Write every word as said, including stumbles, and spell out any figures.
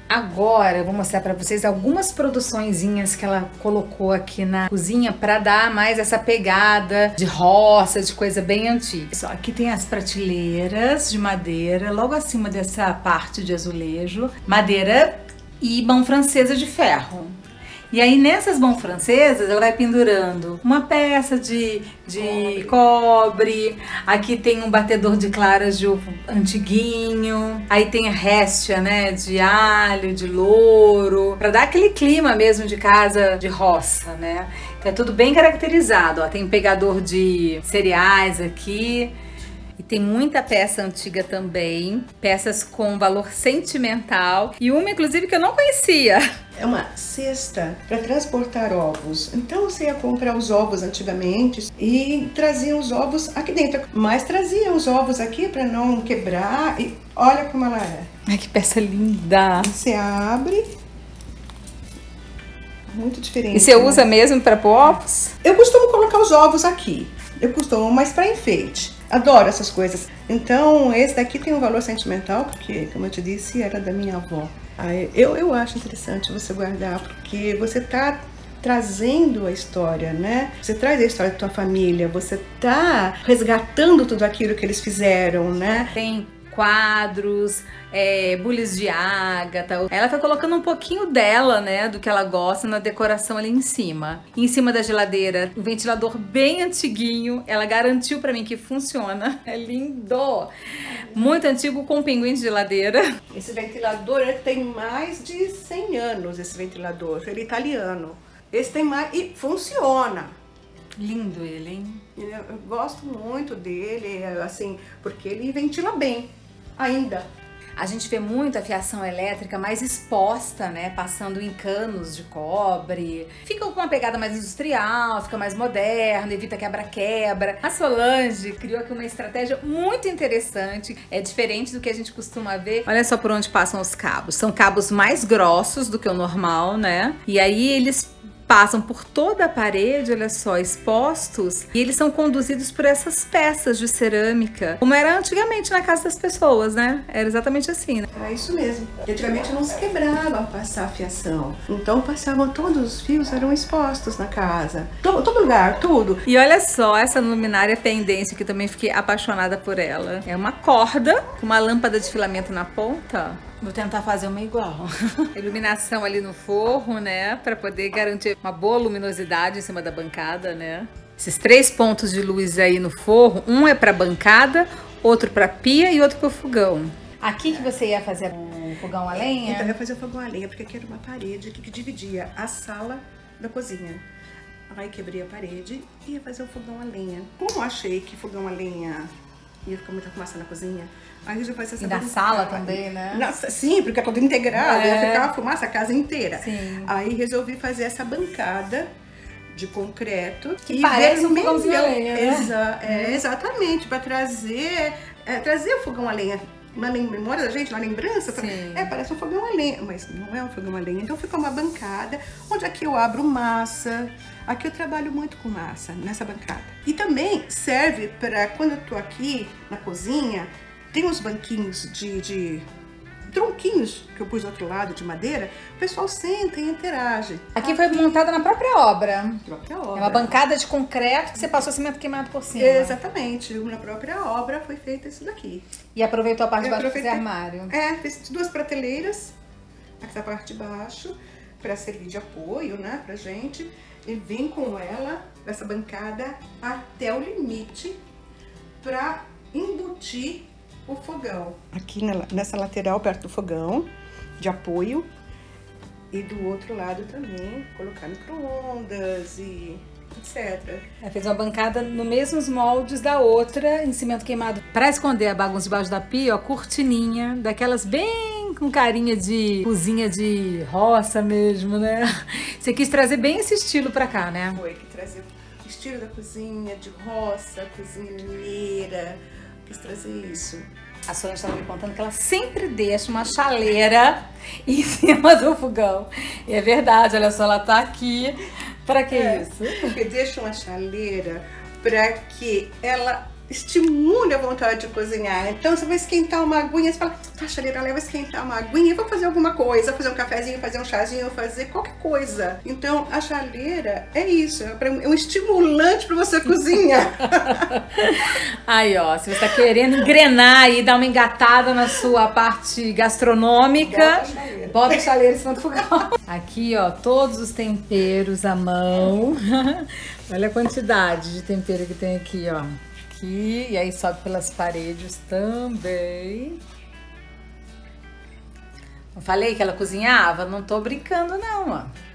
Agora eu vou mostrar pra vocês algumas produçõezinhas que ela colocou aqui na cozinha pra dar mais essa pegada de roça, de coisa bem antiga. Só aqui tem as prateleiras de madeira, logo acima dessa parte de azulejo, madeira e mão francesa de ferro. E aí nessas mãos francesas ela vai pendurando uma peça de, de cobre, aqui tem um batedor de claras de ovo antiguinho, aí tem a réstia, né, de alho, de louro, para dar aquele clima mesmo de casa de roça, né. Então é tudo bem caracterizado, ó, tem um pegador de cereais aqui. E tem muita peça antiga também, peças com valor sentimental e uma inclusive que eu não conhecia. É uma cesta para transportar ovos. Então você ia comprar os ovos antigamente e traziam os ovos aqui dentro. Mas traziam os ovos aqui para não quebrar e olha como ela é. Ai, que peça linda! Você abre. Muito diferente. E você né? usa mesmo para pôr ovos? Eu costumo colocar os ovos aqui. Eu costumo, mas para enfeite. Adoro essas coisas. Então, esse daqui tem um valor sentimental, porque, como eu te disse, era da minha avó. Aí, eu, eu acho interessante você guardar, porque você tá trazendo a história, né? Você traz a história da tua família, você tá resgatando tudo aquilo que eles fizeram, né? Tem quadros, é, bules de ágata. Ela foi colocando um pouquinho dela, né, do que ela gosta na decoração ali em cima. E em cima da geladeira, um ventilador bem antiguinho. Ela garantiu pra mim que funciona. É lindo! Muito antigo, com pinguim de geladeira. Esse ventilador ele tem mais de cem anos, esse ventilador. Ele é italiano. Esse tem mais... e funciona. Lindo ele, hein? Eu, eu gosto muito dele, assim, porque ele ventila bem. Ainda. A gente vê muito a fiação elétrica mais exposta, né? Passando em canos de cobre. Fica com uma pegada mais industrial, fica mais moderna, evita quebra-quebra. A Solange criou aqui uma estratégia muito interessante. É diferente do que a gente costuma ver. Olha só por onde passam os cabos. São cabos mais grossos do que o normal, né? E aí eles passam por toda a parede, olha só, expostos, e eles são conduzidos por essas peças de cerâmica, como era antigamente na casa das pessoas, né? Era exatamente assim, né? É isso mesmo. Antigamente não se quebrava a passar a fiação. Então passavam todos os fios, eram expostos na casa. Todo, todo lugar, tudo. E olha só essa luminária pendente, que também fiquei apaixonada por ela. É uma corda com uma lâmpada de filamento na ponta. Vou tentar fazer uma igual. Iluminação ali no forro, né? Pra poder garantir uma boa luminosidade em cima da bancada, né? Esses três pontos de luz aí no forro, um é pra bancada, outro pra pia e outro pro fogão. Aqui que você ia fazer um fogão a lenha? Então eu ia fazer o fogão a lenha, porque aqui era uma parede que dividia a sala da cozinha. Aí quebrei a parede e ia fazer o fogão a lenha. Como achei que fogão a lenha ia ficar muita fumaça na cozinha, aí já faz essa e na sala também, né? Nossa, sim, porque é tudo integrado, é. ia ficar a fumaça a casa inteira. Sim. Aí resolvi fazer essa bancada de concreto. Que e parece um fogãozinho a lenha, né? Exa é, exatamente, para trazer, é, trazer o fogão a lenha na memória da gente, na lembrança. Pra, é, parece um fogão a lenha, mas não é um fogão a lenha. Então ficou uma bancada, onde aqui eu abro massa. Aqui eu trabalho muito com massa, nessa bancada. E também serve para quando eu tô aqui na cozinha, tem uns banquinhos de, de tronquinhos que eu pus do outro lado de madeira, o pessoal senta e interage. Aqui foi montada na própria obra. Própria obra. É uma bancada de concreto que você passou cimento queimado por cima. Exatamente, na própria obra foi feito isso daqui. E aproveitou a parte de baixo para fazer armário. É, fiz duas prateleiras, essa parte de baixo, para servir de apoio, né, pra gente. E vim com ela, essa bancada, até o limite para embutir o fogão. Aqui na, nessa lateral, perto do fogão, de apoio. E do outro lado também, colocar micro-ondas e etcétera. Ela fez uma bancada no mesmos moldes da outra, em cimento queimado. Para esconder a bagunça debaixo da pia, ó, cortininha, daquelas bem com carinha de cozinha de roça mesmo, né? Você quis trazer bem esse estilo pra cá, né? Foi, que trazer o estilo da cozinha de roça, cozinha mineira, quis trazer isso. A Solange estava me contando que ela sempre deixa uma chaleira em cima do fogão. E é verdade, olha só, ela tá aqui. Pra que é, isso? Porque deixa uma chaleira pra que ela estimule a vontade de cozinhar. Então você vai esquentar uma aguinha, você fala, tá, a chaleira leva esquentar uma aguinha, vou fazer alguma coisa, fazer um cafezinho, fazer um chazinho, fazer qualquer coisa. Então a chaleira é isso, é um estimulante para você cozinhar. Aí, ó, se você tá querendo engrenar e dar uma engatada na sua parte gastronômica, bota a chaleira em cima do fogão. Aqui, ó, todos os temperos à mão. Olha a quantidade de tempero que tem aqui, ó. Aqui, e aí sobe pelas paredes também. Eu falei que ela cozinhava? Não tô brincando não, ó.